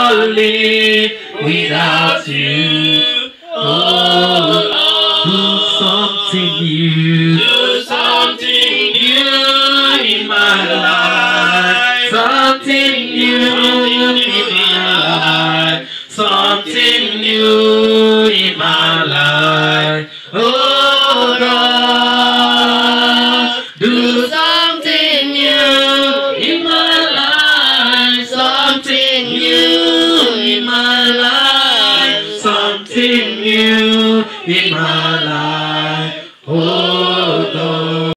live without you. Oh, do something new. Do something new in my life. Something new in my life. Something new in my life.